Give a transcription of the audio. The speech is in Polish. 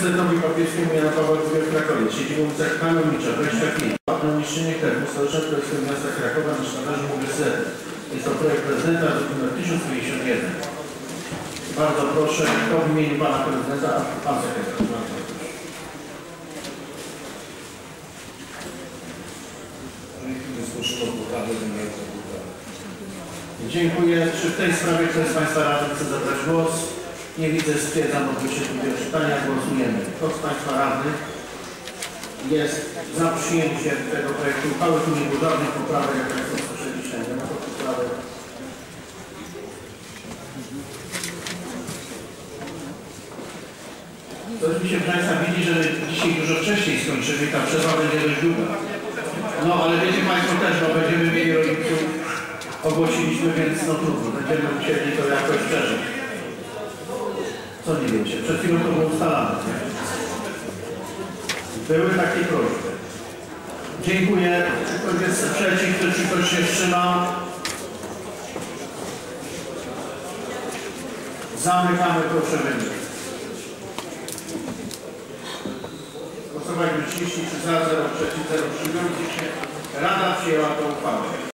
Uniwersytetowi Papieskiemu Jana Pawła II w Krakowie, siedzibą ulica Kanownicza, 25. Umieszczenie termu stołecznego Królewskiego Miasta Krakowa na sztandarze Uniwersytetu. Jest to projekt prezydenta, dokument 1051. Bardzo proszę, to w imieniu pana prezydenta, a pan sekretarz. Dziękuję. Czy w tej sprawie ktoś z Państwa radnych chce zabrać głos? Nie widzę, stwierdzam odbycie drugiego czytania. Głosujemy. Kto z Państwa radnych jest za przyjęciem tego projektu uchwały? Tu nie było żadnych poprawek, jak Państwo słyszeliście. Nie ma to poprawek. Coś mi się, Państwa, widzi, że dzisiaj dużo wcześniej skończymy i ta przerwa będzie dość długa. No, ale wiecie Państwo też, bo będziemy mieli rodziców, ogłosiliśmy, więc no trudno, będziemy musieli to jakoś przeżyć. Co nie wiecie? Przed chwilą to było ustalane, nie? Były takie prośby. Dziękuję. Czy ktoś jest przeciw, czy ktoś się wstrzymał? Zamykamy, proszę wynik. Głosowaliśmy 33 za, 0 przeciw, 0 wstrzymujących się. Rada przyjęła tę uchwałę.